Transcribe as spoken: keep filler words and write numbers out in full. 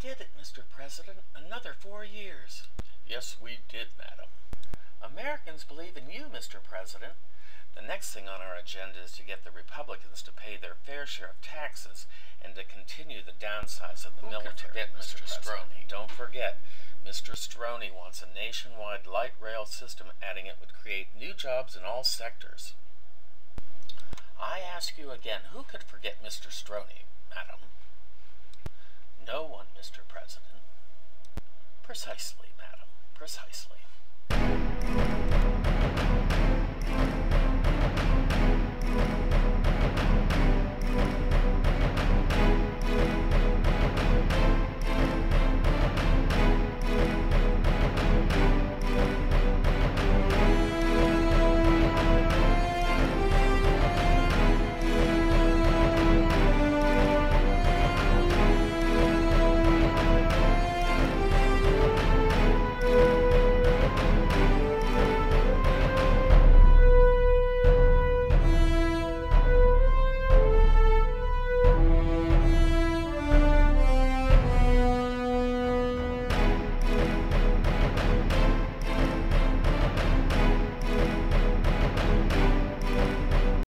did it, Mister President. Another four years. Yes, we did, madam. Americans believe in you, Mister President. The next thing on our agenda is to get the Republicans to pay their fair share of taxes and to continue the downsize of the Who military, could forget Mister Mister President. Stroney? Don't forget, Mister Stroney wants a nationwide light rail system, adding it would create new jobs in all sectors. I ask you again, who could forget Mister Stroney, madam? No one, Mister President. Precisely, madam, precisely.